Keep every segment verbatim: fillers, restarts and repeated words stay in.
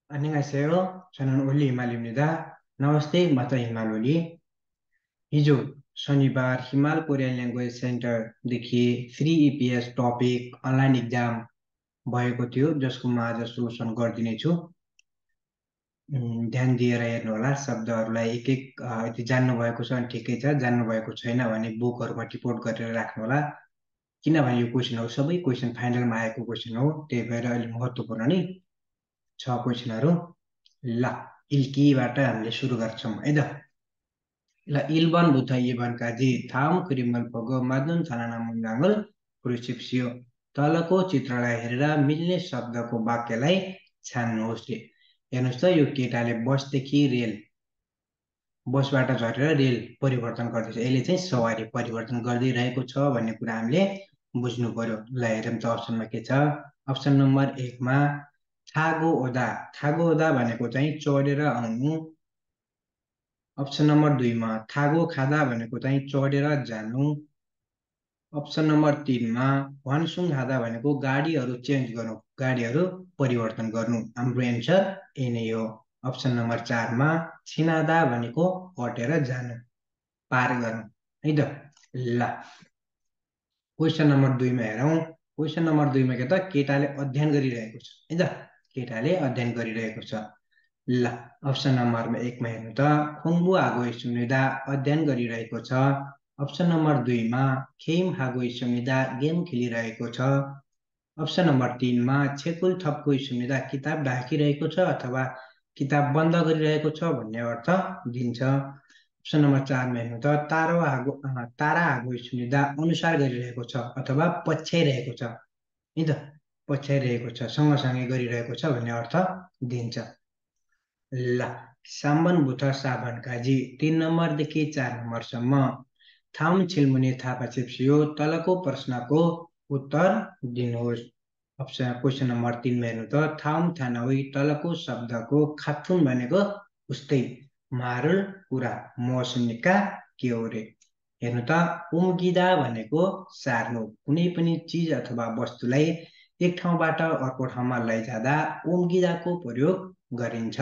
안녕하세요. 저는 올리 हिमाल입니다. नमस्ते, म त हिमाल ओली। हिजो शनिबार हिमाल कोरियन ल्याङ्ग्वेज सेन्टरदेखि free EPS topic online exam भएको थियो, जसको म आज सोल्युसन गरिदिनेछु। उम्, ध्यान दिएर हेर्नुहोला, शब्दहरूलाई एक एक अ, यदि जान्नुभएको छ भने ठिकै छ, जान्नुभएको छैन भने बुकहरूमा टिपोट गरेर राख्नुहोला। किनभने यो क्वेसनहरू सबै क्वेसन फाइनलमा आएको क्वेसन हो, त्यही भएर अहिले महत्त्वपूर्ण नै छ क्वेसनहरू। ल, इल्कीबाट हामीले सुरु गर्छौँ है त। ल, 일번 부터 이번까지 다음 그림을 보고 맞는 단어나 문장을 고르십시오. तलको चित्रलाई हेरेर मिल्ने शब्दको वाक्यलाई छान्नुहोस् रे। हेर्नुहोस् त, यो केटाले बसदेखि रेल, बसबाट झरेर रेल परिवर्तन गर्दैछ। यसले चाहिँ सवारी परिवर्तन गरिदिइरहेको छ भन्ने कुरा हामीले बुझ्नु पर्यो। ल, हेरौँ त अप्सनमा के छ। अप्सन नम्बर एकमा थागो ओदा। थागो ओदा भनेको चाहिँ चढेर आउनु। अप्सन नम्बर दुईमा थागो खादा भनेको चाहिँ चढेर जानु। अप्सन नम्बर तिनमा भनसुङ खादा भनेको गाडीहरू चेन्ज गर्नु, गाडीहरू परिवर्तन गर्नु। हाम्रो एन्सर ए नै हो। अप्सन नम्बर चारमा छिनादा भनेको हटेर जानु, पार गर्नु है त। ल, क्वेसन नम्बर दुईमा हेरौँ। क्वेसन नम्बर दुईमा के त, केटाले अध्ययन गरिरहेको छ है त, केटाले अध्ययन गरिरहेको छ। ल, अप्सन नम्बर एकमा हेर्नु त, खुम्बु हागो सुनिदा अध्ययन गरिरहेको छ। अप्सन नम्बर दुईमा खेम हागो सुनिदा गेम खेलिरहेको छ। अप्सन नम्बर तिनमा छेकुल थपको सुनिदा किताब ढाकिरहेको छ अथवा किताब बन्द गरिरहेको छ भन्ने अर्थ दिन्छ। अप्सन नम्बर चारमा हेर्नु त, तारा हागो तारा हागो सुनिदा अनुसार गरिरहेको छ अथवा पछ्याइरहेको छ है त, पछ्याइरहेको छ, सँगसँगै गरिरहेको छ भन्ने अर्थ दिन्छ। ल, साम्बन बुथ साबन काजी तीन नम्बरदेखि चार नम्बरसम्म थाम छिल्मुने थापा चिप्सियो, तलको प्रश्नको उत्तर दिनुहोस्। अप्सन क्वेसन नम्बर तिनमा हेर्नु त, थाम थानावी तलको शब्दको खाथुन भनेको उस्तै, मारुल कुरा मौसमिका के हो रे। हेर्नु त, उम्किदा भनेको सार्नु, कुनै पनि चिज अथवा वस्तुलाई एक ठाउँबाट अर्को ठाउँमा लैजाँदा उम्किदाको प्रयोग गरिन्छ।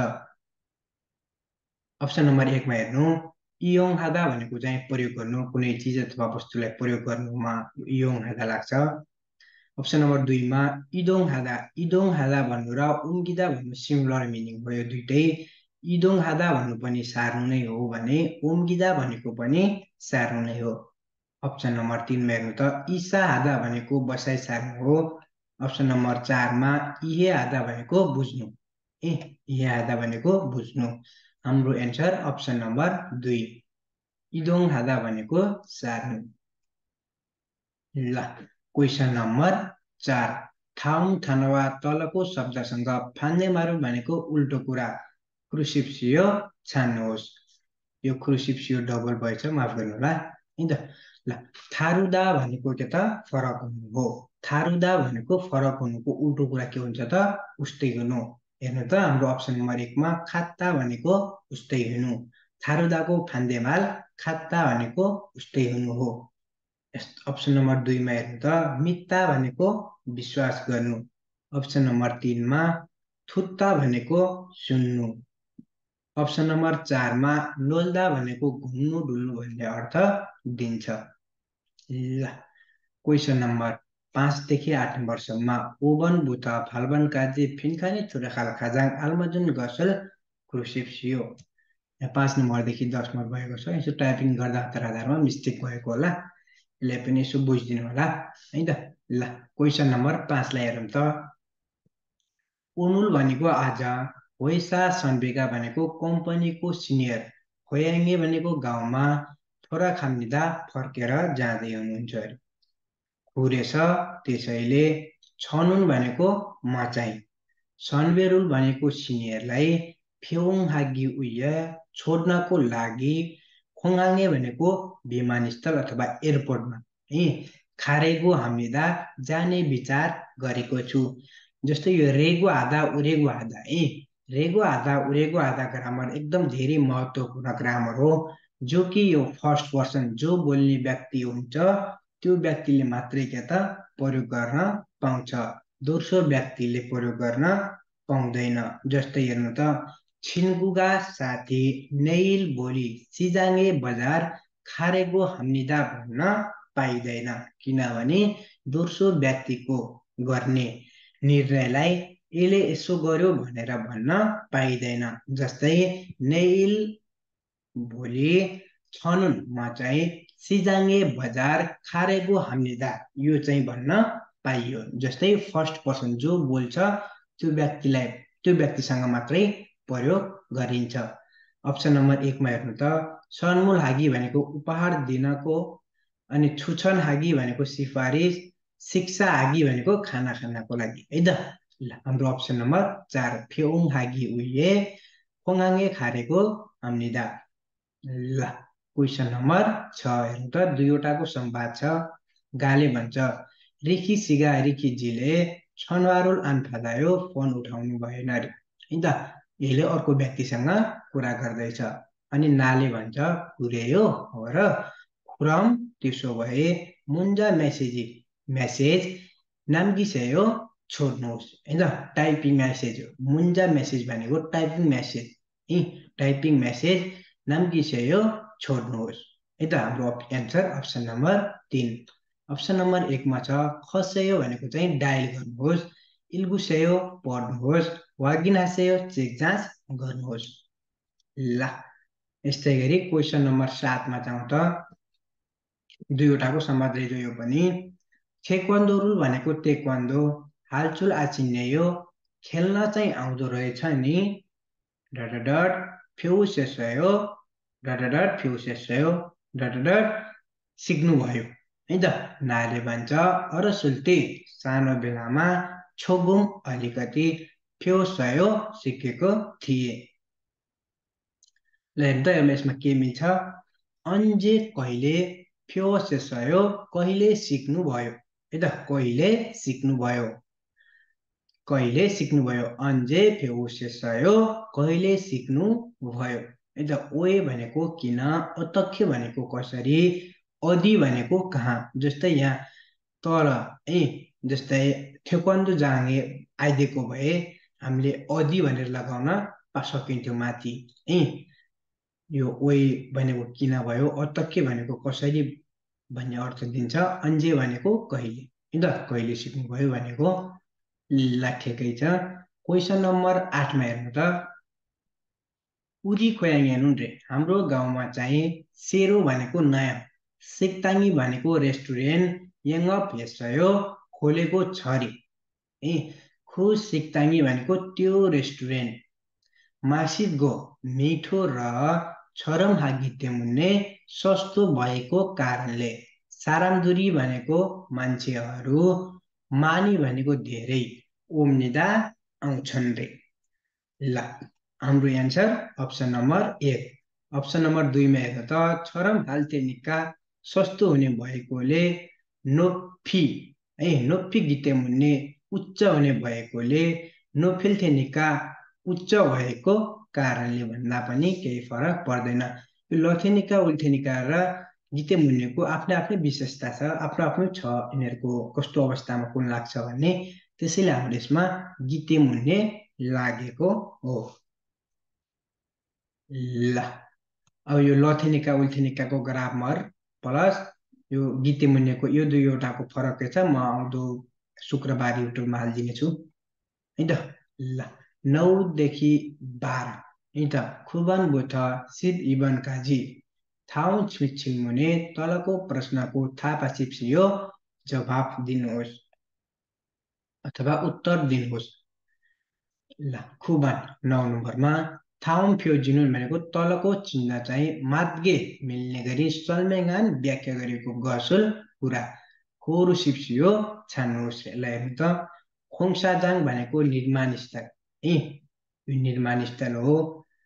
अप्सन नम्बर एकमा हेर्नु, इयोङ हादा भनेको चाहिँ प्रयोग गर्नु, कुनै चिज अथवा वस्तुलाई प्रयोग गर्नुमा इयोङ हादा लाग्छ। अप्सन नम्बर दुईमा इदोङ हादा, इदोङ हादा भन्नु र उम्किदा भन्नु सिमिलर मिनिङ भयो दुइटै। इदोङ हादा भन्नु पनि सार्नु नै हो भने उम्किदा भनेको पनि सार्नु नै हो। अप्सन नम्बर तिनमा हेर्नु त, इसा हादा भनेको बसाइ सार्नु हो। अप्सन नम्बर चारमा इहे हादा भनेको बुझ्नु, ए इहे हादा भनेको बुझ्नु। हाम्रो एन्सर अप्सन नम्बर दुई, इदोङ हादा भनेको सार्नु। ल, क्वेसन नम्बर चार, थाउम थानवा तलको शब्दसँग फान्ने मारु भनेको उल्टो कुरा क्रुसिप्सियो छान्नुहोस्। यो क्रुसिप्सियो डबल भएछ, माफ गर्नुहोला है त। ल, थारुदा भनेको के त, फरक हुनु हो। थारुदा भनेको फरक हुनुको उल्टो कुरा के हुन्छ त, उस्तै हुनु। हेर्नु त, हाम्रो अप्सन नम्बर एकमा खात्ता भनेको उस्तै हुनु, थारुदाको फान्देमाल खात्ता भनेको उस्तै हुनु हो। अप्सन नम्बर दुईमा हेर्नु त, मित्ता भनेको विश्वास गर्नु। अप्सन नम्बर तिनमा थुत्ता भनेको सुन्नु। अप्सन नम्बर चारमा लोल्दा भनेको घुम्नु डुल्नु भन्ने अर्थ दिन्छ। ल, क्वेसन नम्बर पाँचदेखि आठ नम्बरसम्म ओबन बुथ फाल्बन काजी फिन्खाने थुराखाल खाजाङ आल्मजुन गसल क्रुसिप्सियो। यहाँ पाँच नम्बरदेखि दस नम्बर भएको छ, यसो टाइपिङ गर्दा हतार हतारमा मिस्टेक भएको होला, यसलाई पनि यसो बुझिदिनु होला है त। ल, क्वेसन नम्बर पाँचलाई हेरौँ त, उनुल भनेको आज, होइसा सन्बिका भनेको कम्पनीको सिनियर, होयाङ्गे भनेको गाउँमा, थोरा खाम्निदा फर्केर जाँदै हुनुहुन्छ अरे। खुरेछ त्यसैले, छनुन भनेको म चाहिँ, सनबेरुल भनेको सिनियरलाई, फेउङ हागी उय छोड्नको लागि, खोङाङ्गे भनेको विमानस्थल अथवा एयरपोर्टमा है, खारेगो हामीदा जाने विचार गरेको छु। जस्तै यो रेगो आधा उरेगो आधा है, रेगो आधा उरेगो आधा ग्रामर एकदम धेरै महत्त्वपूर्ण ग्रामर हो, जो कि यो फर्स्ट पर्सन जो बोल्ने व्यक्ति हुन्छ त्यो व्यक्तिले मात्रै के त प्रयोग गर्न पाउँछ, दोस्रो व्यक्तिले प्रयोग गर्न पाउँदैन। जस्तै हेर्नु त, छिनगुगा साथी नैल भोलि सिजाङ्गे बजार खारेको हाम्निदा भन्न पाइँदैन, किनभने दोस्रो व्यक्तिको गर्ने निर्णयलाई यसले यसो गर्यो भनेर भन्न पाइँदैन। जस्तै नैल भोलि छनुनमा चाहिँ सिजाङ्गे बजार खारेको हाम्निदा, यो चाहिँ भन्न पाइयो। जस्तै फर्स्ट पर्सन जो बोल्छ त्यो व्यक्तिलाई त्यो व्यक्तिसँग मात्रै प्रयोग गरिन्छ। अप्सन नम्बर एकमा हेर्नु त, सनमुल हागी भनेको उपहार दिनको, अनि छुछन हागी भनेको सिफारिस, शिक्षा हागी भनेको खाना खानको लागि है त। ल हाम्रो अप्सन नम्बर चार, फेउङ हागी उहिले खोङाङ्गे खारेको हाम्निदा। ल क्वेसन नम्बर छ हेर्नु त, दुईवटाको संवाद छ। गाले भन्छ, रिखी सिगा रिखीजीले छनवारुल आन्फादायो फोन उठाउनु भएन अरे है त। यसले अर्को व्यक्तिसँग कुरा गर्दैछ। अनि नाले भन्छ, कुरेयो हो र खुरम, त्यसो भए मुन्जा मेसेज मेसेज नाम्गिसेयो छोड्नुहोस् है त। टाइपिङ मेसेज हो, मुन्जा मेसेज भनेको टाइपिङ मेसेज है, टाइपिङ मेसेज नाम्गिसेयो छोड्नुहोस् है त। हाम्रो एन्सर अप्सन नम्बर तिन। अप्सन नम्बर एकमा छ, खसेयो भनेको चाहिँ डायल गर्नुहोस्, इल्गुसेयो पढ्नुहोस्, वागिनासेयो चेक जाँच गर्नुहोस्। ल यस्तै गरी क्वेसन नम्बर सातमा जाउँ त, दुईवटाको संवाद रहेछ यो पनि। थेक्वान्दो रुल भनेको टेक्वान्दो, हालचुल आचिन्नेयो, खेल्न चाहिँ आउँदो रहेछ नि, डट डट फ्यौसेसयो डट डट फ्यौसेसयो डट डट सिक्नुभयो है त। नाले भन्छ, अरसुल्ते सानो बेलामा छोगुम अलिकति फ्यौसयो सिकेको थिए। ल हेर्नु त यसमा के मिल्छ, अन्जे कहिले फ्यौसेसयो कहिले सिक्नुभयो है त, कहिले सिक्नुभयो, कहिले सिक्नुभयो, अन्जे फ्यौसेसयो कहिले सिक्नुभयो है त। ओए भनेको किन, अतख्य भनेको कसरी, अधि भनेको कहाँ। जस्तै यहाँ तल है, जस्तै थेक्वान्दो जाँगे आइदिएको भए हामीले अधि भनेर लगाउन सकिन्थ्यो माथि है। यो ओइ भनेको किन भयो, अतक्के भनेको कसरी भन्ने अर्थ दिन्छ, अन्जे भनेको कहिले है त, कहिले सिक्नुभयो भनेको। ल ठिकै छ। क्वेसन नम्बर आठमा हेर्नु त, उरी खोयाङ हेर्नु रे, हाम्रो गाउँमा चाहिँ सेरो भनेको नयाँ, सिक्ताङ्गी भनेको रेस्टुरेन्ट, यङ्गप हेसयो खोलेको छ रे है। खु सिक्ताङ्गी भनेको त्यो रेस्टुरेन्ट, मासिद गो मिठो र छरम हागिते मुन्ने सस्तो भएको कारणले, सारामदुरी भनेको मान्छेहरू, मानी भनेको धेरै, ओम्निदा आउँछन् रे। ल हाम्रो एन्सर अप्सन नम्बर एक। अप्सन नम्बर दुईमा हेर्नु त, छरम हाल्ते निका सस्तो हुने भएकोले, नोफी है, नोफी गिते मुन्ने उच्च हुने भएकोले, नोफिल्थे निका उच्च भएको कारणले भन्दा पनि केही फरक पर्दैन। यो लथेनिका उल्थेनिका र गिते मुन्नेको आफ्नै आफ्नै विशेषता छ, आफ्नो आफ्नो छ यिनीहरूको कस्तो अवस्थामा कुन लाग्छ भन्ने, त्यसैले हाम्रो यसमा गिते मुन्ने लागेको हो। ल अब यो लथेनिका उल्थेनिकाको ग्रामर प्लस यो गिते मुन्नेको यो दुईवटाको फरक के छ, म आउँदो शुक्रबार युट्युबमा हालिदिनेछु है त। ल नौदेखि बाह्र है त, खुबन बोथ सिद इबन काजी थाउ छिछिङ मुने तलको प्रश्नको थापा चिप्सियो जवाफ दिनुहोस् अथवा उत्तर दिनुहोस्। ल खुबन नौ नम्बरमा, थाउम फ्योजिनुन भनेको तलको चिन्ह चाहिँ मात्गे मिल्ने गरी सल्मेगान व्याख्या गरेको गसुल कुरा, खोरु सिप्सियो छान्नुहोस्। ल हेर्नु त, खोङसाजाङ भनेको निर्माण स्थल है, यो निर्माण स्थल हो।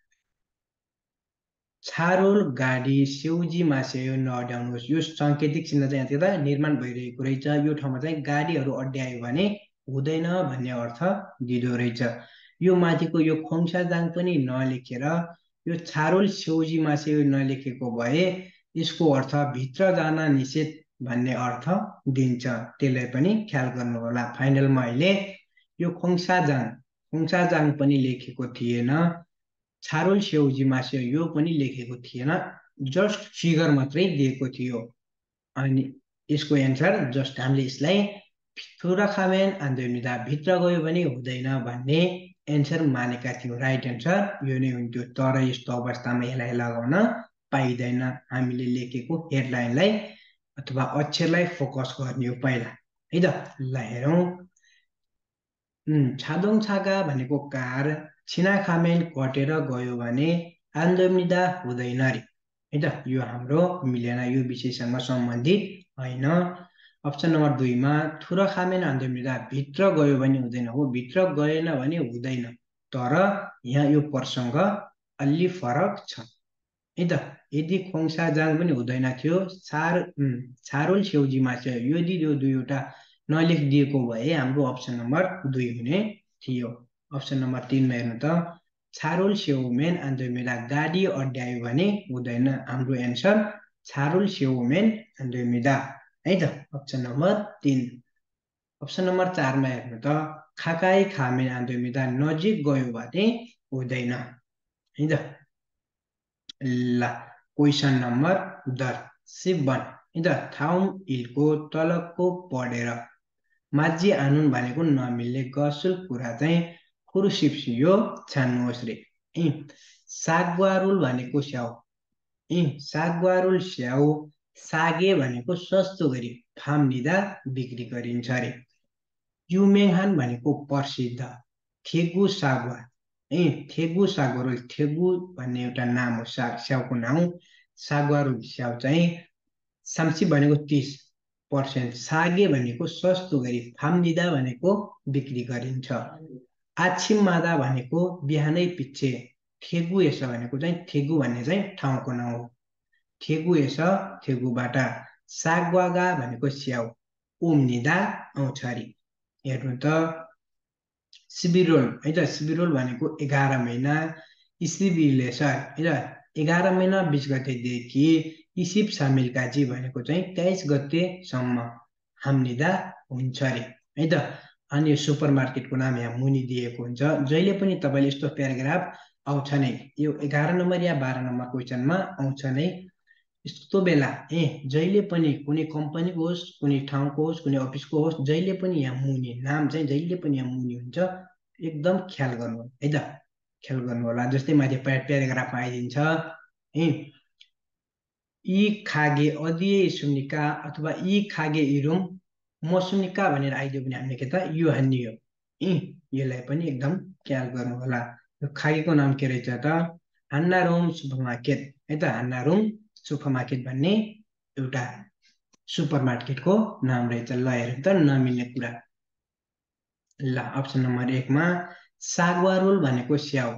छारोल गाडी सेउजी मासेयो नअड्याउनुहोस्, यो साङ्केतिक चिन्ह चाहिँ यता निर्माण भइरहेको रहेछ, यो ठाउँमा चाहिँ गाडीहरू अड्यायो भने हुँदैन भन्ने अर्थ दिँदो रहेछ। यो माथिको यो खोङसाजाङ पनि नलेखेर यो छारोल सेउजी मासेयो नलेखेको भए यसको अर्थ भित्र जान निषेध भन्ने अर्थ दिन्छ, त्यसलाई पनि ख्याल गर्नु होला। फाइनलमा अहिले यो खोङसाजाङ खुङसाजाङ पनि लेखेको थिएन, छारोल स्याउजी मास्यो यो पनि लेखेको थिएन, जस्ट फिगर मात्रै दिएको थियो। अनि यसको एन्सर जस्ट हामीले यसलाई थुराखामेन आन्दोमिदा भित्र गयो भने हुँदैन भन्ने एन्सर मानेका थियौँ। राइट एन्सर यो नै हुन्थ्यो, तर यस्तो अवस्थामा यसलाई लगाउन पाइँदैन। हामीले लेखेको हेडलाइनलाई अथवा अक्षरलाई फोकस गर्ने हो पहिला है त। ल हेरौँ, छादोङ छागा भनेको कार, छिनाखामेन कटेर गयो भने आन्दोमिदा हुँदैन रे है त। यो हाम्रो मिलेन, यो विषयसँग सम्बन्धित होइन। अप्सन नम्बर दुईमा थुराखामेन आन्दोमिदा भित्र गयो भने हुँदैन, हो भित्र गएन भने हुँदैन, तर यहाँ यो प्रसङ्ग अलि फरक छ है त। यदि खोङसाजाङ पनि हुँदैन थियो, छार छारोल छेउजीमा चाहिँ यदि यो दुईवटा नलेखिदिएको भए हाम्रो अप्सन नम्बर दुई हुने थियो। अप्सन नम्बर तिनमा हेर्नु त, छारोल छेउमेन आन्दोमिदा गाडी अड्यायो भने हुँदैन, हाम्रो एन्सर छारोल छेउमेन आन्दोमिदा है त, अप्सन नम्बर तिन। अप्सन नम्बर चारमा हेर्नु त, खाकाई खामेन आन्दोमिदा नजिक गयो भने हुँदैन है त। ल क्वेसन नम्बर दस सिब्बन है त, थाउम इलको तलको पढेर माझी आनुन भनेको नमिल्ने गसुल कुरा चाहिँ खुरुसिप्सियो छान्नुहोस् रे। सागवारुल भनेको स्याउ, ए सागवारुल स्याउ, सागे भनेको सस्तो गरी फाम्निदा बिक्री गरिन्छ अरे। युमेङहान भनेको प्रसिद्ध, थेगु सागवा, ए थेगु सागवारुल, थेगु भन्ने एउटा नाम हो सा स्याउको नाम, सागवारुल स्याउ चाहिँ साम्सी भनेको तिस पर्सेन्ट, सागे भनेको सस्तो गरी, फाम्निदा भनेको बिक्री गरिन्छ। आछिम मादा भनेको बिहानै पिच्छे, थेगु एस भनेको चाहिँ थेगु भन्ने चाहिँ ठाउँको नाम हो, थेगु एस थेगुबाट, सागवागा भनेको स्याउ, उम्निदा आउँछ अरे। हेर्नु त, सिबिरोल है त, सिबिरोल भनेको एघार महिना, इसिबिलेसर है त एघार महिना बिस गतेदेखि इसिप सामिलकाजी भनेको चाहिँ तेइस गतेसम्म हाम्निदा हुन्छ अरे है त। अनि यो सुपर मार्केटको नाम यहाँ मुनि दिएको हुन्छ। जहिले पनि तपाईँले यस्तो प्याराग्राफ आउँछ नै, यो एघार नम्बर या बाह्र नम्बर क्वेसनमा आउँछ नै। यस्तो बेला ए जहिले पनि कुनै कम्पनीको होस्, कुनै ठाउँको होस्, कुनै अफिसको होस्, जहिले पनि यहाँ मुनि नाम चाहिँ जहिले पनि यहाँ मुनि हुन्छ, एकदम ख्याल गर्नु है त, ख्याल गर्नु होला। जस्तै माथि प्याराग्राफमा आइदिन्छ है, यी खागे अदिए सुनिका अथवा यी खागे इरुम मसुनिका भनेर आइदियो भने हामीले के त यो हानियो, ए यसलाई पनि एकदम ख्याल गर्नु होला। यो खागेको नाम के रहेछ त, हान्नारुम सुपर मार्केट है त, हान्नारुम सुपर मार्केट भन्ने एउटा सुपर मार्केटको नाम रहेछ। ल हेर्नु त नमिल्ने कुरा। ल अप्सन नम्बर एकमा सागवारुल भनेको स्याउ,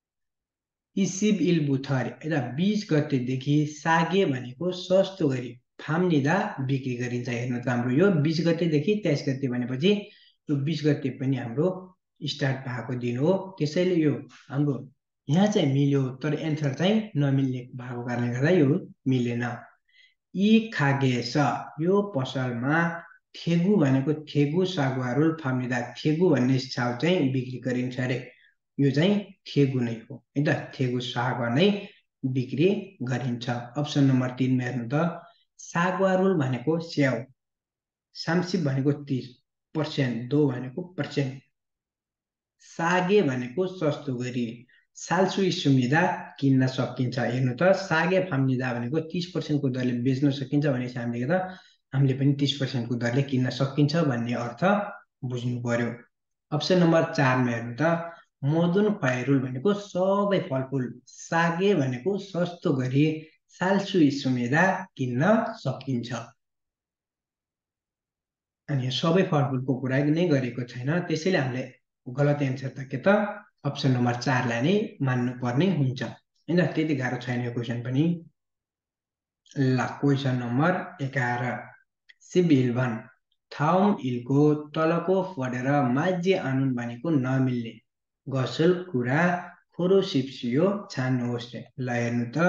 इसिब इल बुथर है त बिस गतेदेखि सागे भनेको सस्तो गरी फाम्निदा बिक्री गरिन्छ। हेर्नु त हाम्रो यो बिस गतेदेखि तेइस गते भनेपछि यो बिस गते पनि हाम्रो स्टार्ट भएको दिन हो, त्यसैले यो हाम्रो यहाँ चाहिँ मिल्यो, तर एन्सर चाहिँ नमिल्ने भएको कारणले गर्दा यो मिलेन। यी खागेस यो पसलमा थेगु भनेको थेगु सागवारुल फाम्निदा, थेगु भन्ने साग चाहिँ बिक्री गरिन्छ अरे, यो चाहिँ थेगु नै हो है त, थेगु साग नै बिक्री गरिन्छ। अप्सन नम्बर तिनमा हेर्नु त, सागवारुल भनेको स्याउ, साम्सिप भनेको तिस पर्सेन्ट, दो भनेको पर्सेन्ट, सागे भनेको सस्तो गरी, सालसु सुमिदा किन्न सकिन्छ। हेर्नु त सागे फाम्निदा भनेको तिस पर्सेन्टको दरले बेच्न सकिन्छ भनेपछि हामीले त हामीले पनि तिस पर्सेन्टको दरले किन्न सकिन्छ भन्ने अर्थ बुझ्नु पर्यो। अप्सन नम्बर चारमा हेर्नु त, मदुन खुवाइरुल भनेको सबै फलफुल, सागे भनेको सस्तो गरी, सालसु सुमेदा किन्न सकिन्छ। अनि सबै फलफुलको कुरा नै गरेको छैन, त्यसैले हामीले गलत एन्सर त के त अप्सन नम्बर चारलाई नै मान्नुपर्ने हुन्छ होइन, त्यति गाह्रो छैन यो क्वेसन पनि। ल क्वेसन नम्बर एघार सिबिलभन, थाउम इलको तलको पढेर माझी आनुन भनेको नमिल्ने गसल कुरा खोरो सिप्सियो छान्नुहोस्। ल हेर्नु त,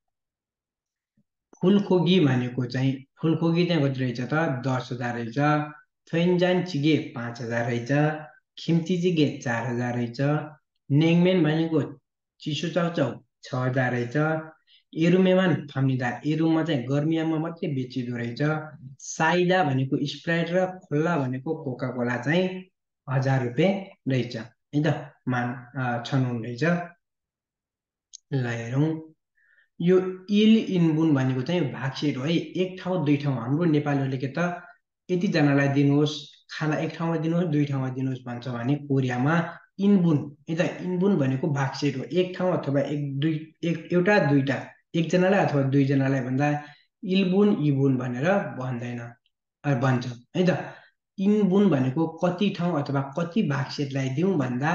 फुलखोगी भनेको चाहिँ फुलखोगी चाहिँ कति रहेछ त दस हजार रहेछ, थोइन्जान चिगे पाँच हजार रहेछ, खिम्तीजिगे चार हजार रहेछ। नेङमेन भनेको चिसो चाउचाउ छ हजार रहेछ। एरुमेमान फाम्निदा एरुममा चाहिँ गर्मियामा मात्रै बेचिँदो रहेछ। साइदा भनेको स्प्राइट र खुल्ला भनेको कोका कोला चाहिँ हजार रुपियाँ रहेछ है त। मान छनौट रहेछ। ल हेरौँ, यो इल इनबुन भनेको चाहिँ भागसेट हो है। एक ठाउँ दुई ठाउँ हाम्रो नेपालीहरूले के त यतिजनालाई दिनुहोस् खाना, एक ठाउँमा दिनुहोस् दुई ठाउँमा दिनुहोस् भन्छ भने कोरियामा इनबुन है त। इनबुन भनेको भागसेट हो, एक ठाउँ अथवा एक दुई एक एउटा दुईटा एकजनालाई अथवा दुईजनालाई भन्दा इलबुन इबुन भनेर भन्दैन भन्छ है त। इनबुन भनेको कति ठाउँ अथवा कति भागसेटलाई दिउँ भन्दा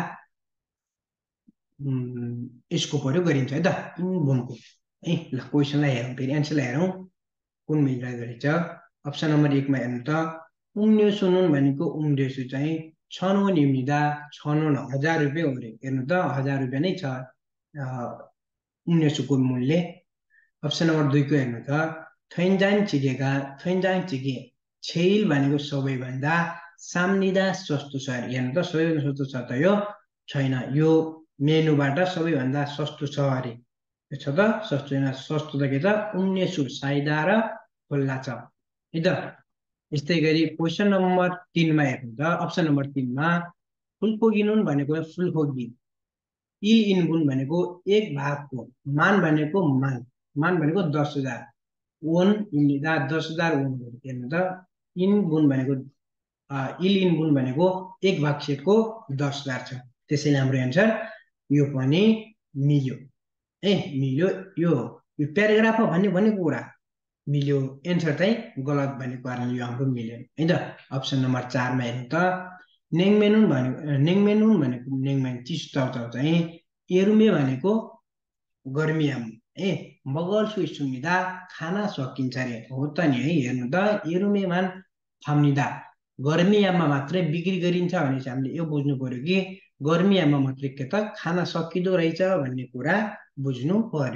यसको प्रयोग गरिन्छ है त, इनबुनको है। ल क्वेसनलाई हेरौँ, फेरि एन्सरलाई हेरौँ कुन मिलिरहेको रहेछ। अप्सन नम्बर एकमा हेर्नु त, उम्न्योसु नुन भनेको उम्रेसु चाहिँ छनोनिमिदा छनोन हजार रुपियाँ हो अरे। हेर्नु त हजार रुपियाँ नै छ उम्न्योसुको मूल्य। अप्सन नम्बर दुईको हेर्नु त, थैन्जान चिगेका थैन्जान चिगे छेल भनेको सबैभन्दा साम्निदा सस्तो छ अरे। हेर्नु त सबैभन्दा सस्तो छ त यो छैन, यो मेनुबाट सबैभन्दा सस्तो छ अरे। छ त सस्तो छैन, सस्तो त के त उन्नेसु साइदा र खुल्ला छ है त। यस्तै गरी क्वेसन नम्बर तिनमा हेर्नु त, अप्सन नम्बर तिनमा फुलकोगी नुन भनेको फुलकोगी, इ इनबुन भनेको एक भागको, मान भनेको मान मान भनेको दस हजार, ओन इन्डिदा दस हजार ओन हेर्नु त। इनबुन भनेको इल इनबुन भनेको एक भाग सेटको दस हजार छ। त्यसैले हाम्रो एन्सर यो पनि मिल्यो ए मिल्यो। यो यो प्याराग्राफमा भन्ने भनेको कुरा मिल्यो, एन्सर चाहिँ गलत भनेको कारणले यो हाम्रो मिल्यो है त। अप्सन नम्बर चारमा हेर्नु त, नेङमेनुन भनेको नेङमेनुन भनेको नेङमेन चिसो चाउचाउ चाहिँ एरुमे भनेको गर्मियाम ए मगल सुमिदा खाना सकिन्छ अरे। हो त नि है। हेर्नु त एरुमेमान फाम्निदा गर्मियाममा मात्रै बिक्री गरिन्छ भनेपछि हामीले यो बुझ्नु पर्यो कि गर्मियाममा मात्रै के त खाना सकिँदो रहेछ भन्ने कुरा बुझ्नु पर्यो।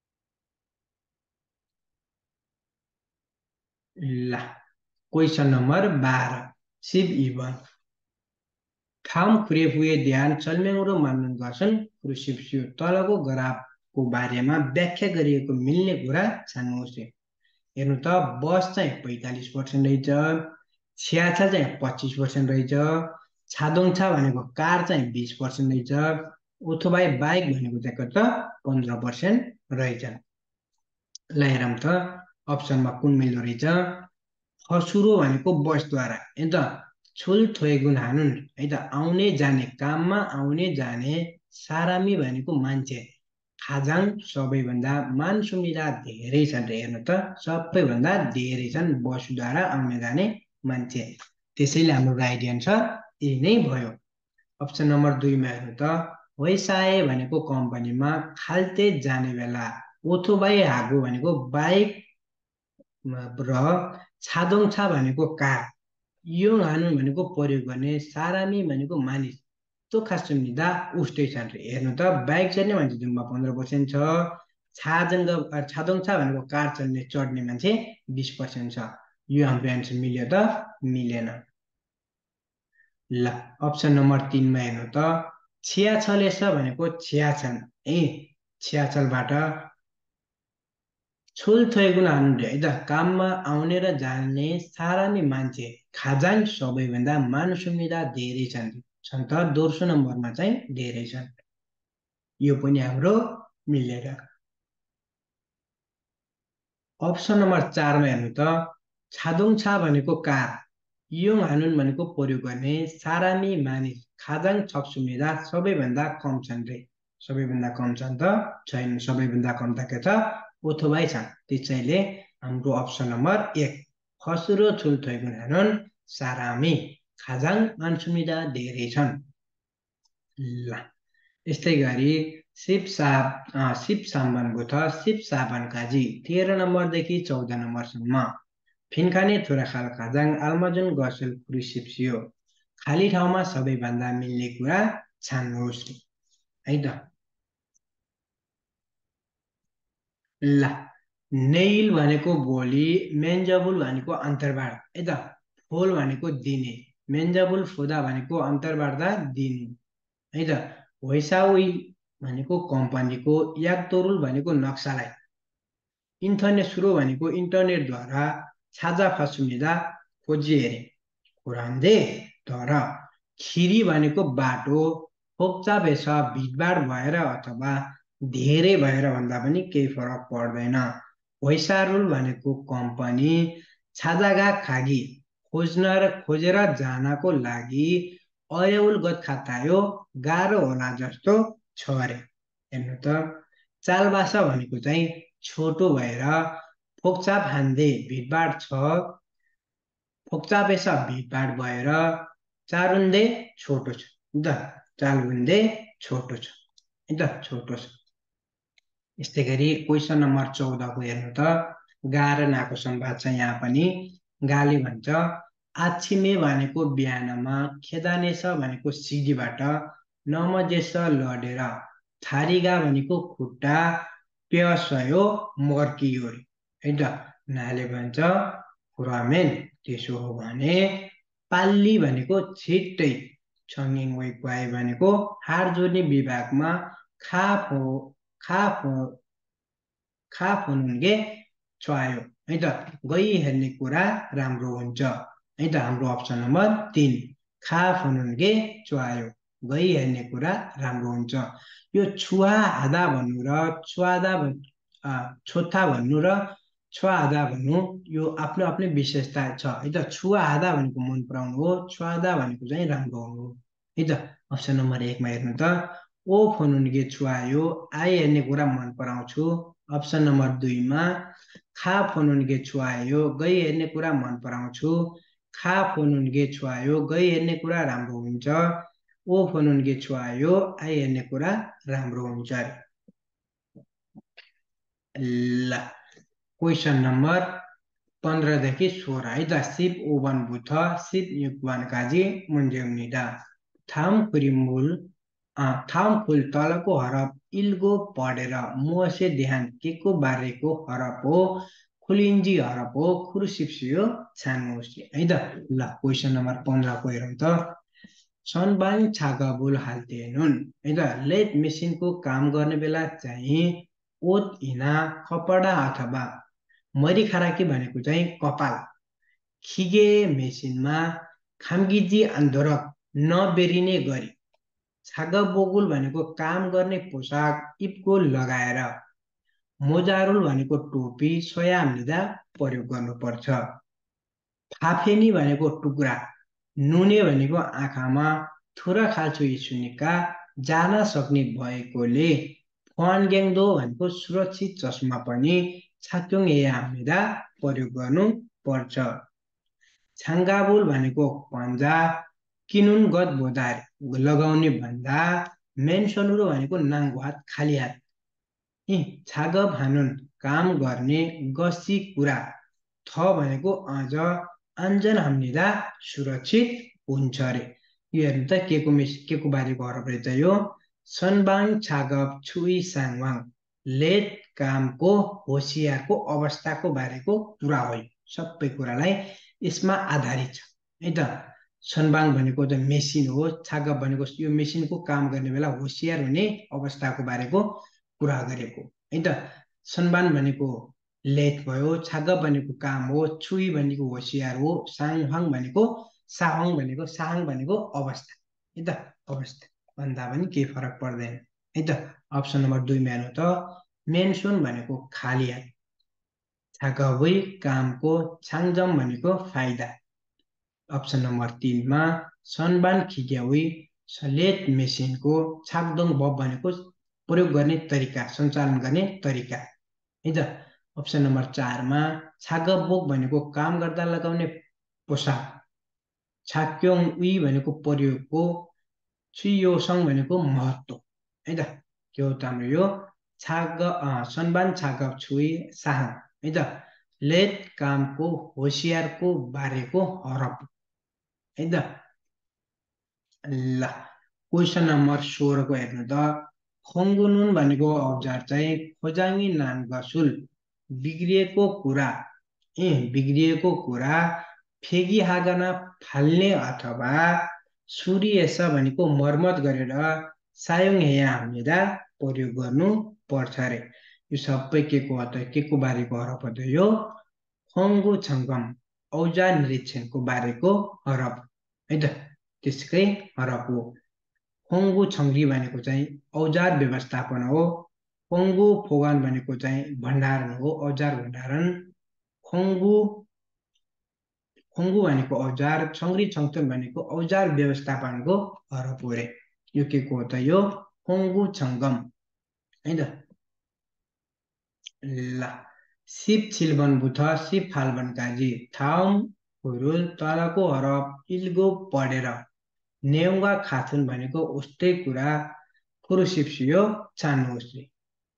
ल क्वेसन नम्बर बाह्र, शिव इवन खाम खुरेफुए ध्यान चल्मेङ्रो मान्नु गर्छन् क्रुसिप्सियो तलको ग्राफको बारेमा व्याख्या गरिएको मिल्ने कुरा छान्नुहोस्। हेर्नु त बस चाहिँ पैँतालिस पर्सेन्ट रहेछ, छ्याछा चाहिँ पच्चिस पर्सेन्ट रहेछ, छादोङछा भनेको कार चाहिँ बिस पर्सेन्ट रहेछ, अथवा बाइक भनेको चाहिँ कति त पन्ध्र पर्सेन्ट रहेछ। ल हेरौँ त अप्सनमा कुन मिल्दो रहेछ। फसुरो भनेको बसद्वारा है त, छुल थोएगुन हानुन है त आउने जाने, काममा आउने जाने, सारामी भनेको मान्छे, खाजाङ सबैभन्दा, मान सुविधा धेरै छन् रे। हेर्नु त सबैभन्दा धेरै छन् बसद्वारा आउने जाने मान्छे। त्यसैले हाम्रो राइट एन्सर यही नै भयो। अप्सन नम्बर दुईमा हेर्नु त, वैसाए भनेको कम्पनीमा खाल्ते जाने बेला, ओथोबाई हागो भनेको बाइक र छादोङछा भनेको कार, यो हानुन भनेको प्रयोग गर्ने, सारामी भनेको मानिस तो खास सुविधा उस्तै छन् रे। हेर्नु त बाइक चढ्ने मान्छे जुम्बा पन्ध्र पर्सेन्ट छ, छाजङ्ग छादोङछा भनेको कार चढ्ने चढ्ने मान्छे बिस पर्सेन्ट छ। यो हाम्रो एन्सर मिल्यो त मिलेन। ल अप्सन नम्बर तिनमा हेर्नु त, छियाछलेस भनेको छियाछन् है, छियाछलबाट छुल थोएगुन हानुन है त काममा आउने र जाने सारामी मान्छे, खाजाङ सबैभन्दा, मान सुविधा धेरै छन् छन् त दोस्रो नम्बरमा चाहिँ धेरै छन्। यो पनि हाम्रो मिलेर। अप्सन नम्बर चारमा हेर्नु त, छादोङछा भनेको कार, योङ हानुन भनेको प्रयोग गर्ने, सारामी मानिस, खाजाङ छक सुविधा सबैभन्दा कम छन् रे। सबैभन्दा कम छन् त छैन, सबैभन्दा कम त के छ ओथोबाई छ। त्यसैले हाम्रो अप्सन नम्बर एक फसुरो छुल थोइगुन हानुन सारामी, खाजाङ मान सुविधा धेरै छन्। ल यस्तै गरी सिप साब सिप साम्बानको छ सिप साबान काजी तेह्र नम्बरदेखि चौध नम्बरसम्म फिनखाने थोरा खाल खाजाङ आल्माजुन गसल क्रुसिप्सियो, खाली ठाउँमा सबैभन्दा मिल्ने कुरा छान्नुहोस् है त। ल नेइल भनेको भोलि, मेन्जबुल भनेको अन्तर्बाड है त, फोल भनेको दिने, मेन्जाबुल फुदा भनेको अन्तर्वार्ता दिनु है त। वैसाउई भनेको कम्पनीको, याक्तोरुल भनेको नक्सालाई, इन्टरनेट सुरु भनेको इन्टरनेटद्वारा छाजा फसुनिदा खोजी हेरे कुरान्दे तर खिरी भनेको बाटो फोक्चा भेष भिडभाड भएर अथवा धेरै भएर भन्दा पनि केही फरक पर्दैन। वैसारुल भनेको कम्पनी, छाजागा खागी खोज्न र खोजेर जानको लागि अयौल गत खातायो गाह्रो होला जस्तो छ अरे। हेर्नु त चालबासा भनेको चाहिँ छोटो भएर फोक्चा फान्दे भिडभाड छ, फोक्चा बेसा भिडभाड भएर चारुन्दे छोटो छ नि त, चालबुन्दे छोटो छ नि त, छोटो छ। यस्तै गरी क्वेसन नम्बर चौधको हेर्नु त गा र नाको संवाद छ। यहाँ पनि गाले भन्छ आछिमे भनेको बिहानमा, खेदानेछ भनेको सिडीबाट, नमजेस लडेर, थारिगा भनेको खुट्टा, प्यसयो मर्कियो है त। नाले भन्छ पुरामेन त्यसो हो भने पाल्ली भनेको छिट्टै, छङ्गिङ वेक्वाई भनेको हाड जोड्ने विभागमा खाप हो खाप हो खाप हुनुन्गे च्वायो है त। गई हेर्ने कुरा राम्रो हुन्छ है त। हाम्रो अप्सन नम्बर तीन खाप हुनुन्गे च्वायो, गई हेर्ने कुरा राम्रो हुन्छ। यो छुवा आधा भन्नु र छुवादा छोथा भन्नु र छुवादा भन्नु यो आफ्नो आफ्नै विशेषता छ है त। छुवा आधा भनेको मन पराउनु हो, छुवादा भनेको चाहिँ राम्रो हुनु हो है त। अप्सन नम्बर एकमा हेर्नु त ओ फोनुन्गे छुवायो, आई हेर्ने कुरा मन पराउँछु। अप्सन नम्बर दुईमा खा फोनुन्गे छुवायो, गई हेर्ने कुरा मन पराउँछु। खा फोनुन्गे छुवायो, गई हेर्ने कुरा राम्रो हुन्छ। ओ फोनुन्गे छुवायो, आई हेर्ने कुरा राम्रो हुन्छ। ल क्वेसन नम्बर पन्ध्रदेखि सोह्र है त। सिप ओभन बुथ सिप युक्वान काजी मुन्जेउनिदा थाम खुरिमुल थाम खुल तलको हरफ इल्गो पढेर मोसे ध्यान के को बारेको हरफ हो, खुलिन्जी हरफ हो, खुरुसिप्सियो छान्नुहोस् है त। ल क्वेसन नम्बर पन्ध्रको हेरौँ त। सनबाङ छागबुल हाल्तेनुन है त। लेथ मेसिनको काम गर्ने बेला चाहिँ ओत हिना कपडा अथवा मरिखराकी भनेको चाहिँ कपाल, खिगे मेसिनमा खामगिजी आन्दोलक नबेरिने गरी, छाग बोगुल भनेको काम गर्ने पोसाक इप्को लगाएर, मोजारुल भनेको टोपी सयाम लिँदा प्रयोग गर्नुपर्छ। फाफेनी भनेको टुक्रा, नुने भनेको आँखामा थुरा खाल्छु सुनिका जान सक्ने भएकोले, फन्ग्याङदो भनेको सुरक्षित चस्मा पनि छाक्योङ यामिदा प्रयोग गर्नु पर्छ। छाङ्गाबुल भनेको पन्जा, किनुन गत बोदार लगाउने भन्दा, मेन्सनुरो भनेको नाङ्गो हात खाली हात। यी छाग भानुन काम गर्ने गसी कुरा, थ भनेको अझ अञ्जन हाम्निदा सुरक्षित हुन्छ अरे। यो हेर्नु त के को मिस के को बारेको हरफ रहेछ यो, सनबाङ छागप छुई साङवाङ, लेट कामको होसियारको अवस्थाको बारेको कुरा हो। सबै कुरालाई यसमा आधारित छ है त। सनबाङ भनेको त मेसिन हो, छागप भनेको यो मेसिनको काम गर्ने बेला होसियार हुने अवस्थाको बारेको कुरा गरेको है त। सनबान भनेको लेथ भयो, छागप भनेको काम हो, छुई भनेको होसियार हो, साङहाङ भनेको साहङ भनेको साहङ भनेको अवस्था है त। अवस्था भन्दा पनि केही फरक पर्दैन है त। अप्सन नम्बर दुईमा हेर्नु त मेन्सुन भनेको खाली हात, छागबै कामको, छाङजम भनेको फाइदा। अप्सन नम्बर तीनमा सनबान खिग्याउई सलेट मेसिनको, छाकदोङ बब भनेको प्रयोग गर्ने तरिका, सञ्चालन गर्ने तरिका है त। अप्सन नम्बर चारमा छागबोक भनेको काम गर्दा लगाउने पोसाक, छाक्योङ उई भनेको प्रयोगको, छुयोसङ भनेको महत्त्व है त। के हो त हाम्रो यो छाग सनबान छागप छुई साह है त। लेट कामको होसियारको बारेको हरफ है त। ल क्वेसन नम्बर सोह्रको हेर्नु त। खोङ्गुनुन भनेको औजार चाहिँ खोजाङ्गी नान गसुल, बिग्रिएको कुरा ए बिग्रिएको कुरा फेगी हागन फाल्ने अथवा सुरिएस भनेको मर्मत गरेर सायोङ हेया हामीदा प्रयोग गर्नु पर्छ अरे। यो सबै के को हो त के को बारेको हरफ हो त यो होङ्गु छङ्गम औजार निरीक्षणको बारेको हरफ है त। त्यसकै हरफ हो। होङ्गु छङ्गी भनेको चाहिँ औजार व्यवस्थापन हो। होङ्गु फोगान भनेको चाहिँ भण्डारण हो, औजार भण्डारण। होङ्गु होङ्गु भनेको औजार, छङ्ग्री छङ्तन भनेको औजार व्यवस्थापनको हरफ हो रे। यो के को हो त यो होङ्गु छङ्गम है त। ल सिप छिलबन बुथ सिप फाल्बन काजी थाउम हुरुल तलको हरफ इल्गो पढेर नेउगा खाथुन भनेको उस्तै कुरा कुरुसिप्सियो छान्नुहोस् रे।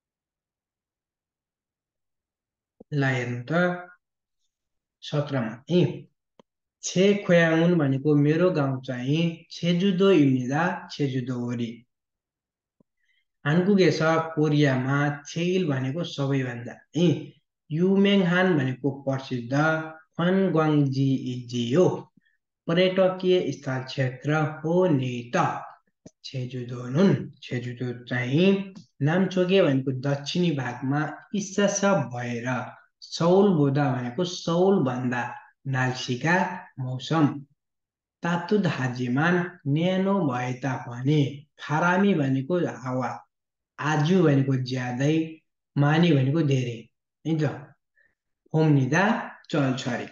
ल हेर्नु त सत्रमा है छे खोयामुन भनेको मेरो गाउँ चाहिँ छेजुदो इम्निदा छेजुदो हो रे। हानकुगेस कोरियामा छेइल भनेको सबैभन्दा है। युमेङहान भनेको प्रसिद्ध फनग्वाङजी इजी हो, पर्यटकीय स्थल क्षेत्र हो नि त। छेजुदो नुन छेजुदो चाहिँ नामचोगे भनेको दक्षिणी भागमा इस्सास भएर सौल बोदा भनेको सौल भन्दा नाल्सीका मौसम। तातुद हाजिमान न्यानो भए तापनि फारामी भनेको हावा, आजु भनेको ज्यादै, मानी भनेको धेरै है त। होम्निदा चल्छ अरे।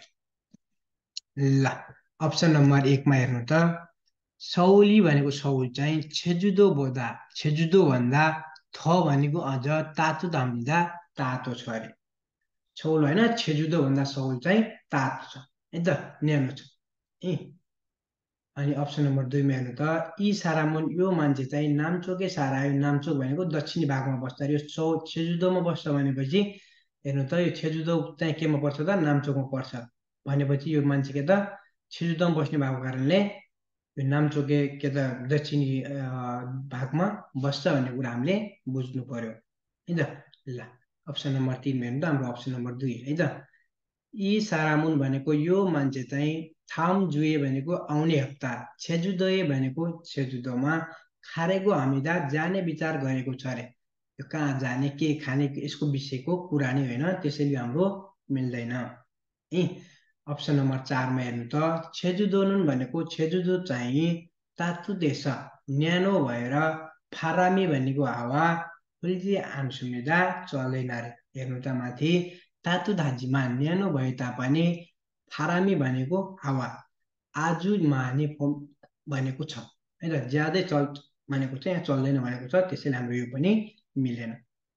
ल अप्सन नम्बर एकमा हेर्नु त सौली भनेको सौल चाहिँ छेजुदो बोदा छेजुदो भन्दा थ भनेको अझ तातो धाम्दा तातो छ अरे। सौल होइन छेजुदो भन्दा सौल चाहिँ तातो छ है त, न्यानो छ है। अनि अप्सन नम्बर दुईमा हेर्नु त यी सारामुन यो मान्छे चाहिँ नामचोके सारा यो नामचोक भनेको दक्षिणी भागमा बस्छ यो सौ छेजुदोमा बस्छ भनेपछि हेर्नु त यो छेजुदो चाहिँ केमा पर्छ त नामचोकमा पर्छ भनेपछि यो मान्छे के त छेजुदोमा बस्ने भएको कारणले यो नामचोके के त दक्षिणी भागमा बस्छ भन्ने कुरा हामीले बुझ्नु पर्यो है त। ल अप्सन नम्बर तिनमा हेर्नु त हाम्रो अप्सन नम्बर दुई है त। यी सारामुन भनेको यो मान्छे चाहिँ थाम जुए भनेको आउने हप्ता, छेजुदोए भनेको छेजुदोमा, खारेको हामीदा जाने विचार गरेको छ अरे। यो कहाँ जाने के खाने यसको विषयको कुरा नै होइन, त्यसैले हाम्रो मिल्दैन है। अप्सन नम्बर चारमा हेर्नु त छेजुदोनुन भनेको छेजुदो चाहिँ तातु देश न्यानो भएर फारामी भनेको हावा फुल्जी आमसुमिदा चल्दैन अरे। हेर्नु त माथि तातु धाजीमा न्यानो भए तापनि फारामी भनेको हावा, आजु माने भनेको छ है त, ज्यादै चल भनेको चाहिँ यहाँ चल्दैन भनेको छ, त्यसैले हाम्रो यो पनि मिलेन।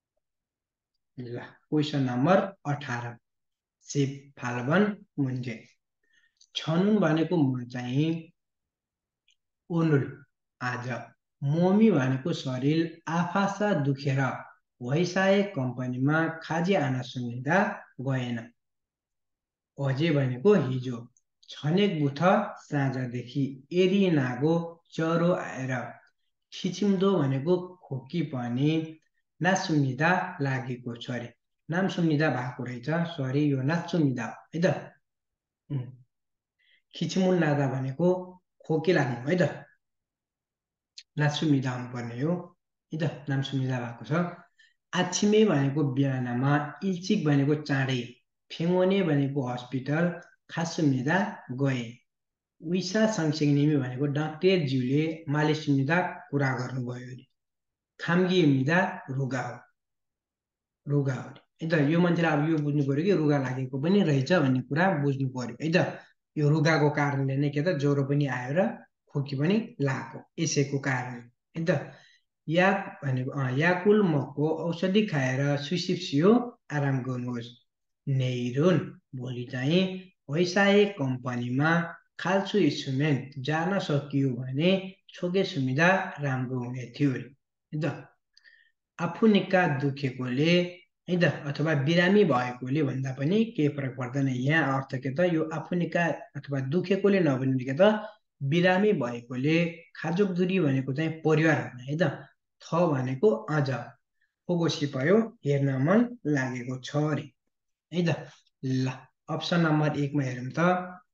ल क्वेसन नम्बर अठार सिप फाल्बन मुन्जे छनुन भनेको म चाहिँ ओनुल आज मोमी भनेको शरीर आफासा दुखेर वैसाय कम्पनीमा खाजी आना सुनिदा गएन। अझै भनेको हिजो छनेक बुथ साँझदेखि एरी नागो चरो आएर खिचिम्दो भनेको खोकी पनि नासुमिदा लागेको छ अरे। नाम सुमिदा भएको रहेछ, सरी यो नाचुमिदा है त। खिचिमुन नादा भनेको खोकी लाग्नु है त, नाचुमिदा हुनुपर्ने हो है त, नाम सुमिदा भएको छ। आछिमे भनेको बिहानमा, इल्चिक भनेको चाँडै, फेङ्गोने भनेको हस्पिटल खासुमिदा गए। विसा सँगसँगै भनेको डाक्टरज्यूले मालिसमिदा कुरा गर्नुभयो अरे। खाम्गिमिदा रुगा हो रुगा हो है त। यो मान्छेलाई अब यो बुझ्नु पर्यो कि रुगा लागेको पनि रहेछ भन्ने कुरा बुझ्नु पर्यो है त। यो रुगाको कारणले नै के त ज्वरो पनि आयो र खोकी पनि लागेको यसैको कारणले है त। या भनेको याकुल मकको औषधि खाएर सुसिप्सियो आराम गर्नुहोस्। नेइरोन भोलि चाहिँ वैसाय कम्पनीमा खाल्छु इन्स्ट्रुमेन्ट जान सकियो भने छोगे सुविधा राम्रो हुने थियो है त। आफू निका दुखेकोले है त अथवा बिरामी भएकोले भन्दा पनि केही फरक पर्दैन। यहाँ अर्थ के त यो आफू निका अथवा दुखेकोले नभने के त बिरामी भएकोले खाजुक दुरी भनेको चाहिँ परिवार हुने है त। थ भनेको अझ फोगोसी भयो हेर्न मन लागेको छ अरे है त। ल अप्सन नम्बर एकमा हेरौँ त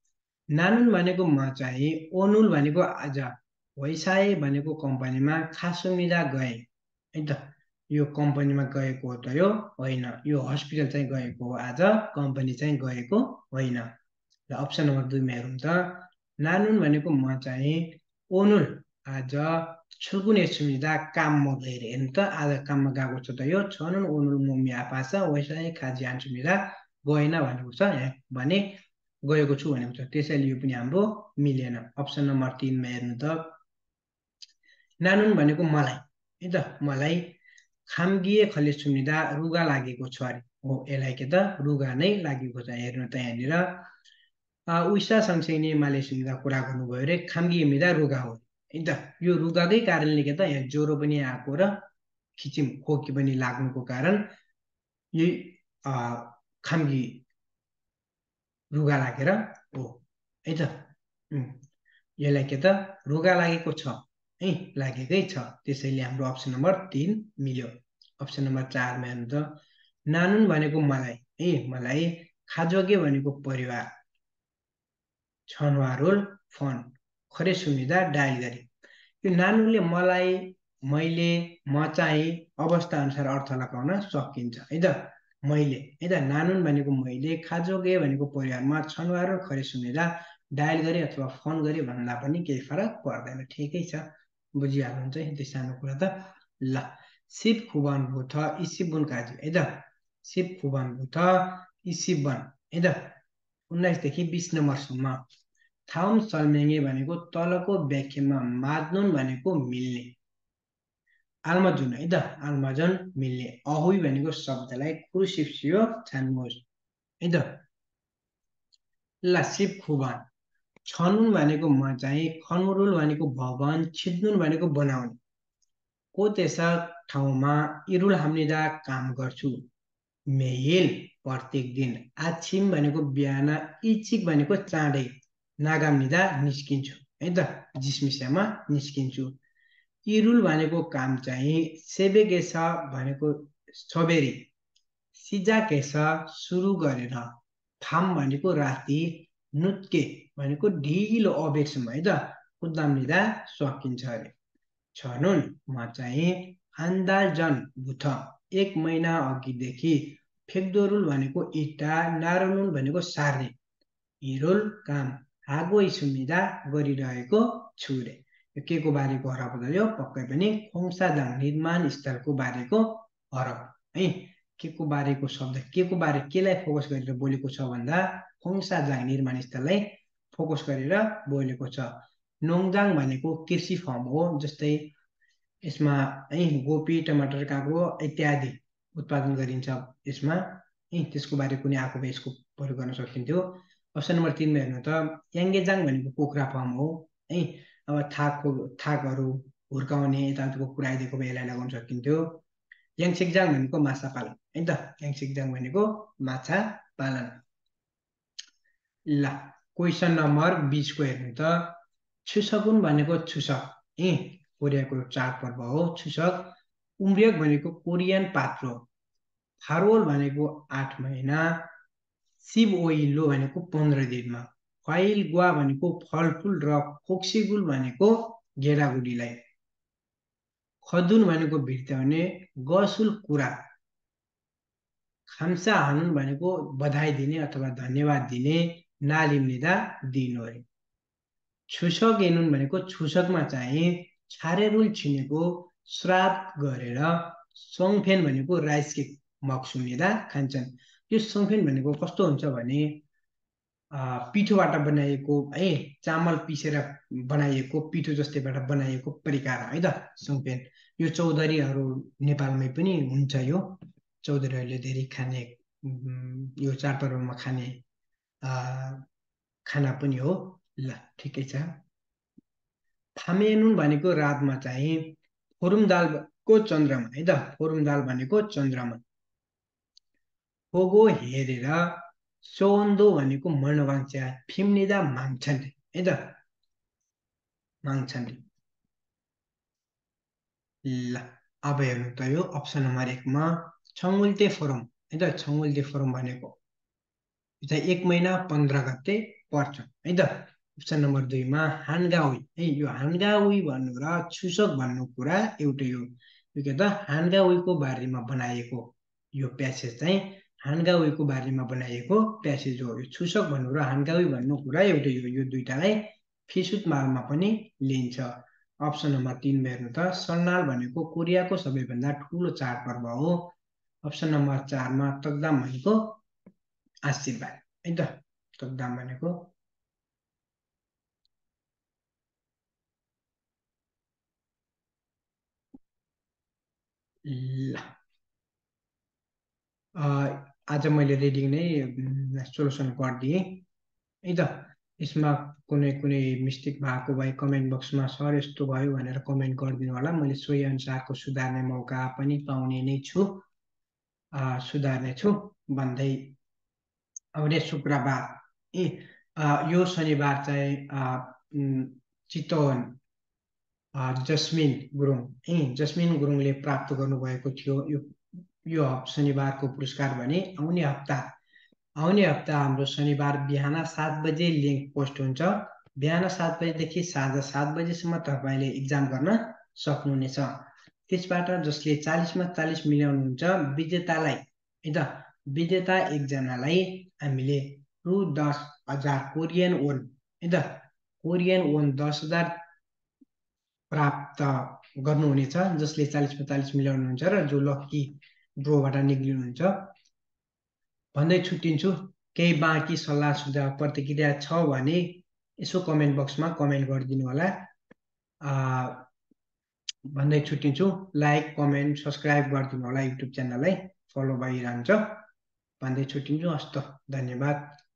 नानुन भनेको म चाहिँ ओनुल भनेको आज वैसाए भनेको कम्पनीमा खासुमिदा गए है त। यो कम्पनीमा गएको हो त यो होइन, यो हस्पिटल चाहिँ गएको हो आज, कम्पनी चाहिँ गएको होइन। र अप्सन नम्बर दुईमा हेरौँ त, नानुन भनेको म चाहिँ ओनुल आज छुल्कुने सुमिदा काममा गएर, हेर्नु त आज काममा गएको छ त यो छनुन ओनुल मम्मी आप्पा छ वैसाए खाजियान सुमिदा गएन भनेको छ यहाँ भने गएको छु भनेको छ, त्यसैले यो पनि हाम्रो मिलेन। अप्सन नम्बर तीनमा हेर्नु त, नानुन भनेको मलाई है त, मलाई खामगिए खले सुनिदा रुगा लागेको छ अरे हो, यसलाई के त रुगा नै लागेको छ। हेर्नु त यहाँनिर उइसा सँगसँगै माले सुनिदा कुरा गर्नुभयो अरे खामगिए मिदा रुगा हो है त। यो रुगाकै कारणले के त यहाँ ज्वरो पनि आएको र खिचिम खोकी पनि लाग्नुको कारण यही खामगी रुगा लागेर हो है त। यसलाई के त रुगा लागेको छ है, लागेकै छ, त्यसैले हाम्रो अप्सन नम्बर तीन मिल्यो। अप्सन नम्बर चारमा हेर्नु त, नानुन भनेको मलाई है, मलाई खाजोगे भनेको परिवार छनवारोल फन खरे सुनिदा डायल गरे। यो नानुले मलाई मैले म चाहिँ अवस्था अनुसार अर्थ लगाउन सकिन्छ है त। मैले है त, नानुन भनेको मैले खाजोगे भनेको परिवारमा छनवारो खरे सुनेर डायल गरे अथवा फोन गरे भन्दा पनि केही फरक पर्दैन, ठिकै छ, बुझिहाल्नुहुन्छ यति सानो कुरा त। ल सिप खुबान भूथ इसिबुन काजी है त, सिप खुबान भूथ इसिबन है त, उन्नाइसदेखि बिस नम्बरसम्म। थाउम सल्मेङ्गे भनेको तलको व्याख्यामा माद्नुन भनेको मिल्ने, आल्माजुन है त, आल्माजन मिल्ने। अहुई भनेको शब्दलाई क्रुसिप्सियो छान्नुहोस् है त। ल सिप खुबान, छनुन भनेको म चाहिँ, खनमुरुल भनेको भवन, छिद्नुन भनेको बनाउने। को त्यसा ठाउँमा इरुल हाम्निदा काम गर्छु, मेल प्रत्येक दिन, आछिम भनेको बिहान, इचिक भनेको चाँडै, नागाम्निदा निस्किन्छु है त, जिस्मिस्यामा निस्किन्छु। इरुल भनेको काम चाहिँ, सेबेगेस भनेको सबेरी, सिजाकेस सुरु गरेर, फाम भनेको राति, नुत्के भनेको ढिलो अबेरसम्म है त कुदाम्निदा सकिन्छ अरे। छनुन म चाहिँ आन्दाजन बुथ एक महिना अघिदेखि, फेक्दोरुल भनेको इट्टा, नारुनुल भनेको सार्ने, हिरोल काम हागो सुमिदा गरिरहेको छु रे। यो के को बारेको हरफ हो, पक्कै पनि खोङसादाङ निर्माण स्थलको बारेको हरफ है। के को बारेको शब्द, के को बारे केलाई फोकस गरेर बोलेको छ भन्दा खोङसादाङ निर्माण स्थललाई फोकस गरेर बोलेको छ। नोङजाङ भनेको कृषि फर्म हो, जस्तै यसमा है गोपी टमाटर काँक्रो इत्यादि उत्पादन गरिन्छ यसमा है, त्यसको बारे कुनै आएको भए यसको प्रयोग गर्न सकिन्थ्यो। अप्सन नम्बर तिनमा हेर्नु त, याङ्गेजाङ भनेको कुखुरा फर्म हो है, अब थाकको थाकहरू हुर्काउने यताउतिको कुरा आइदिएको भए यसलाई लगाउन सकिन्थ्यो। याङसेकजाङ भनेको माछा पालन है त, याङसेकजाङ भनेको माछा पालन। ल क्वेसन नम्बर बिसको हेर्नु त, छुसकुन भनेको छुसक है, कोरियाको चाडपर्व हो छुसक। उम्रियक भनेको कोरियन पात्र हो। फारोल भनेको आठ महिना, सिब ओइलो भनेको पन्ध्र दिनमा, फाइल गुवा भनेको फलफुल र खोक्सिगुल भनेको गेडागुडीलाई, खदुन भनेको भित्याउने, गसुल कुरा, खाम्सा हानुन भनेको बधाई दिने अथवा धन्यवाद दिने, नालिम्निदा दिनु अरे। छुसक एनुन भनेको छुसकमा चाहिँ छारेरुल छिनेको श्राद्ध गरेर, सोङफेन भनेको राइस केक मक्सुनिदा खान्छन्। यो सोङफेन भनेको कस्तो हुन्छ भने पिठोबाट बनाइएको है, चामल पिसेर बनाइएको पिठो जस्तैबाट बनाइएको परिकार है त सोङफेन। यो चौधरीहरू नेपालमै पनि हुन्छ, यो चौधरीहरूले धेरै खाने यो चाडपर्वमा खाने खाना पनि हो। ल ठिकै छ। थामेनुन भनेको रातमा चाहिँ फोरुम दालको चन्द्रमा है त, फोरुम दाल भनेको चन्द्रमा। फोगो हेरेर, सोन्दो भनेको मनवाङ्च्या, फिम्निदा माग्छन् है त, माग्छन्। ल अब हेर्नु त यो अप्सन नम्बर एकमा छङ्गुल्ते फोरम है त, छङ्गुल्ते फोरम भनेको एक महिना पन्ध्र गते पर्छ है त। अप्सन नम्बर दुईमा हानगाउई है, यो हानगाउई भन्नु र छुसक भन्नु कुरा एउटै हो। यो के त हानगाउईको बारेमा बनाइएको यो प्यासेज चाहिँ हानगाउईको बारेमा बनाइएको प्यासेज हो। यो छुसक भन्नु र हानगाउई भन्नु कुरा एउटै हो। यो दुईटालाई फिसुत मालमा पनि लिइन्छ। अप्सन नम्बर तीन हेर्नु त सन्नाल भनेको कोरियाको सबैभन्दा ठुलो चाडपर्व हो। अप्सन नम्बर चारमा तकदाम भनेको आशीर्वाद है त। तकदाम भनेको ल आज मैले रेडिङ नै सोल्युसन गरिदिएँ है त। यसमा कुनै कुनै मिस्टेक भएको भए कमेन्ट बक्समा सर यस्तो भयो भनेर कमेन्ट गरिदिनु होला। मैले सोही अनुसारको सुधार्ने मौका पनि पाउने नै छु, सुधार्ने छु भन्दै आउने शुक्रबार ए यो शनिबार चाहिँ चितवन जस्मिन गुरुङ ए जस्मिन गुरुङले प्राप्त गर्नुभएको थियो यो यो शनिबारको पुरस्कार भने आउने हप्ता आउने हप्ता हाम्रो शनिबार बिहान सात बजे लिङ्क पोस्ट हुन्छ। बिहान सात बजेदेखि साँझ सात बजेसम्म तपाईँले इक्जाम गर्न सक्नुहुनेछ। त्यसबाट जसले चालिसमा चालिस मिलाउनुहुन्छ विजेतालाई है त, विजेता एकजनालाई हामीले रु दस हजार कोरियन वोन है त, कोरियन वोन दस हजार प्राप्त गर्नुहुनेछ जसले चालिस पैँतालिस मिलाउनुहुन्छ र जो लक्की ड्रोबाट निक्लिनुहुन्छ। भन्दै छुट्टिन्छु। केही बाँकी सल्लाह सुझाव प्रतिक्रिया छ भने यसो कमेन्ट बक्समा कमेन्ट गरिदिनु होला। भन्दै छुट्टिन्छु। लाइक कमेन्ट सब्सक्राइब गरिदिनु होला, युट्युब च्यानललाई फलो भइरहन्छ। भन्दै छुट्टिन्छु। हस्त धन्यवाद।